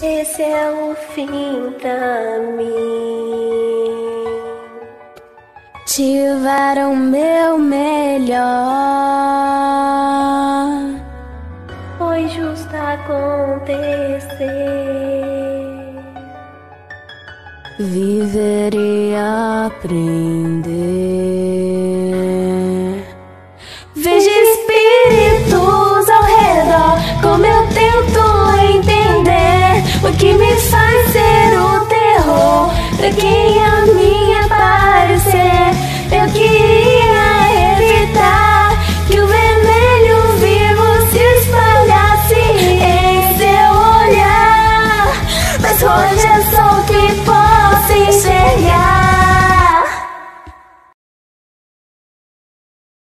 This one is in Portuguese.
esse é o fim pra mim. Tiveram meu melhor, foi justo acontecer. Viver e aprender. Vejo espíritos ao redor, como eu tento entender o que me faz ser o terror pra quem